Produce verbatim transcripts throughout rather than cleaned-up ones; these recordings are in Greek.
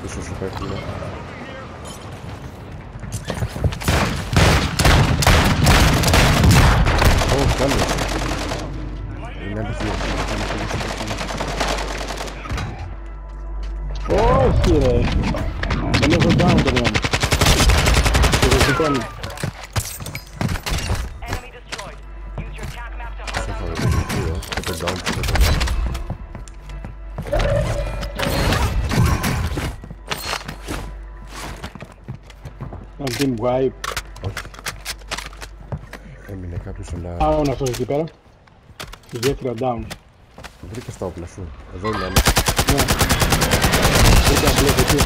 Πίσω σου πέφτουνε. Ω, κάλεσε. Είναι άλλοι δύο. Όχι ρε. Δεν έχω down το νόμο. Και δεν σηκώνει. Σε θα δω το δύο. Και το down και το down. Ένα team wipe. Όχι. Έμεινε κάποιος αλλά... Άρα είναι αυτός εκεί πέρα. Στη γέφυρα down. Βρήκες τα όπλα σου. Εδώ είναι. Ναι. Βρήκα μπλοκ εκεί.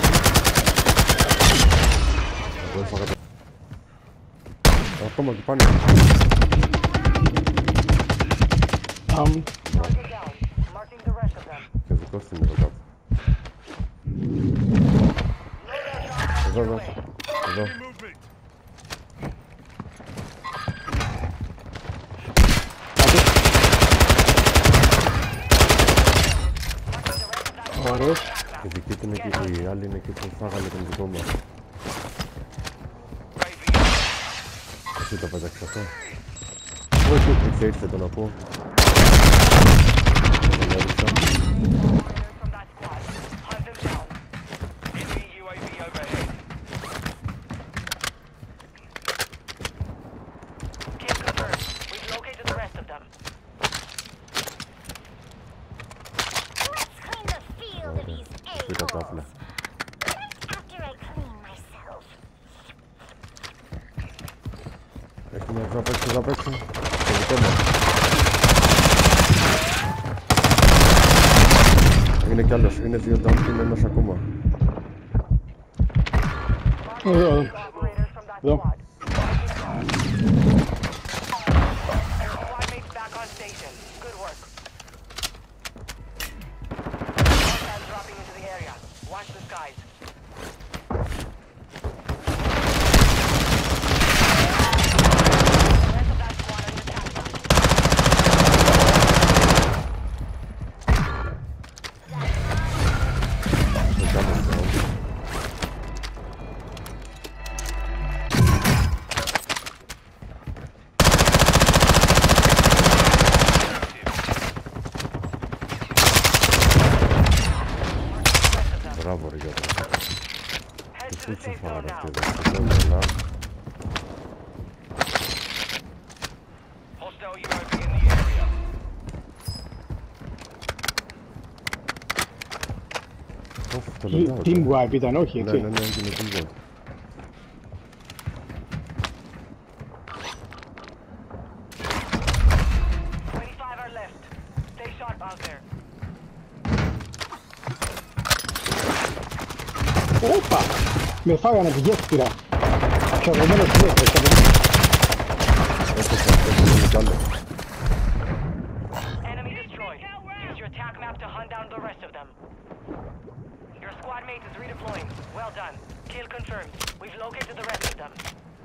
Εγώ έφαγα το... Ακόμα και πάνω. Down. Και δικός του είναι εδώ κάτω. Εδώ, εδώ. Εδώ. Ωραίος. Η δική του είναι εκεί και οι άλλοι είναι εκεί που φάγανε τον δικό μας. Εσύ το πέταξες αυτό. Όχι. Ήρθε, ήρθε τον ακούω. Τον έριξα. Πήρα τα όπλα. Έχουμε εδώ απ' έξω, εδώ απ' έξω. Το δικό μας. Είναι κι άλλος, είναι δύο down και είναι ένας ακόμα. Εδώ, εδώ. Εδώ. Μπράβο ρε Γιώργο. Τι φούτσα φάγανε αυτοί εδώ. Το λέω καλά. Οφ, το λέω. Team wipe ήταν, όχι Ναι, έτσι. ναι, ναι, έγινε team wipe. Όπα! Με φάγανε τη γέφυρα. Ξαγωμένος τη γέφυρα. Έφτασε, έφτασε, είναι κι άλλο. Enemy destroyed. Use your attack map to hunt down the rest of them. Your squad mate is redeploying. Well done. Kill confirmed. We've located the rest of them.